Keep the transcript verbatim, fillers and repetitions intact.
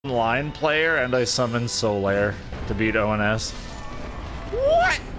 line player and I summon Solaire to beat O N S. What?